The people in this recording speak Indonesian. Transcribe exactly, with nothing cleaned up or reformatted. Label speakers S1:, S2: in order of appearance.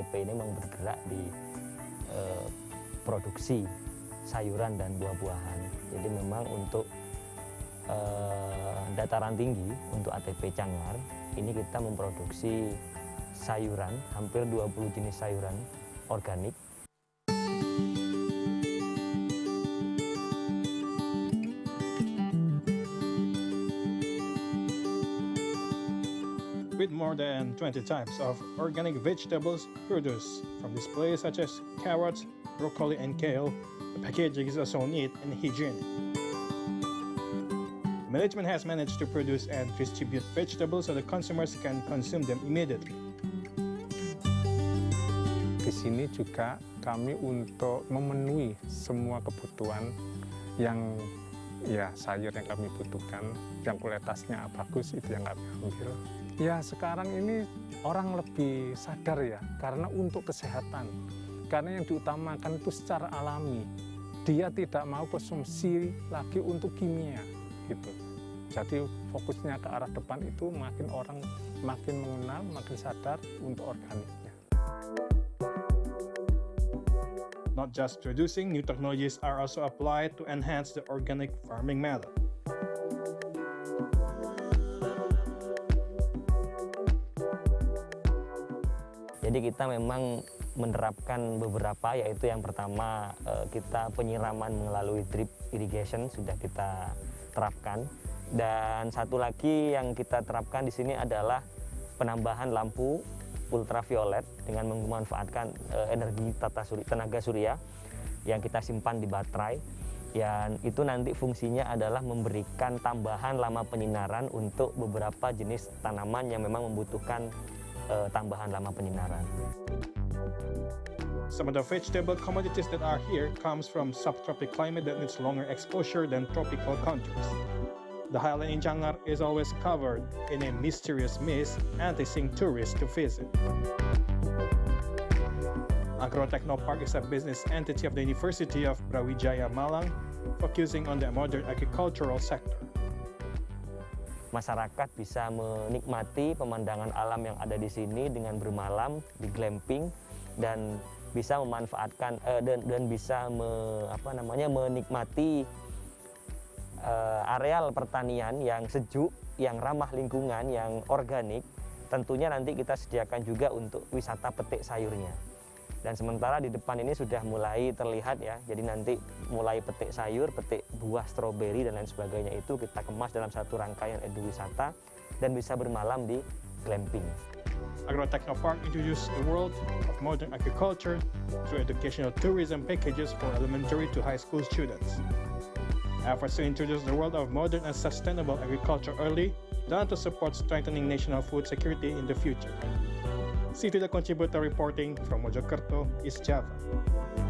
S1: T P ini memang bergerak di eh, produksi sayuran dan buah-buahan. Jadi memang untuk eh, dataran tinggi, untuk A T P Cangar, ini kita memproduksi sayuran, hampir dua puluh jenis sayuran organik.
S2: With more than twenty types of organic vegetables produced from displays such as carrots, broccoli, and kale, the packaging is also neat and hygienic. Management has managed to produce and distribute vegetables so the consumers can consume them immediately.
S3: Di sini juga kami untuk memenuhi semua kebutuhan yang ya sayur yang kami butuhkan, yang kualitasnya bagus itu yang kami ambil. Ya sekarang ini orang lebih sadar ya, karena untuk kesehatan. Karena yang diutamakan itu secara alami. Dia tidak mau konsumsi lagi untuk kimia gitu. Jadi fokusnya ke arah depan itu makin orang makin mengenal, makin sadar untuk organiknya.
S2: Not just producing, new technologies are also applied to enhance the organic farming method.
S1: Jadi kita memang menerapkan beberapa, yaitu yang pertama kita penyiraman melalui drip irrigation sudah kita terapkan, dan satu lagi yang kita terapkan di sini adalah penambahan lampu ultraviolet dengan memanfaatkan energi tata surya, tenaga surya yang kita simpan di baterai, yang itu nanti fungsinya adalah memberikan tambahan lama penyinaran untuk beberapa jenis tanaman yang memang membutuhkan Uh, tambahan lama penyinaran.
S2: Some of the vegetable commodities that are here comes from subtropical climate that needs longer exposure than tropical countries. The highland in Cangar is always covered in a mysterious mist, enticing tourists to visit. Agrotechnopark is a business entity of the University of Brawijaya Malang, focusing on the modern agricultural sector.
S1: Masyarakat bisa menikmati pemandangan alam yang ada di sini dengan bermalam di glamping, dan bisa memanfaatkan eh, dan, dan bisa me, apa namanya menikmati eh, areal pertanian yang sejuk, yang ramah lingkungan, yang organik. Tentunya nanti kita sediakan juga untuk wisata petik sayurnya. Dan sementara di depan ini sudah mulai terlihat ya, jadi nanti mulai petik sayur, petik buah stroberi dan lain sebagainya itu kita kemas dalam satu rangkaian eduwisata dan bisa bermalam di glamping.
S2: Agrotechnopark introduced the world of modern agriculture through educational tourism packages for elementary to high school students. Efforts to introduce the world of modern and sustainable agriculture early, done to support strengthening national food security in the future. See to the contributor reporting from Mojokerto, East Java.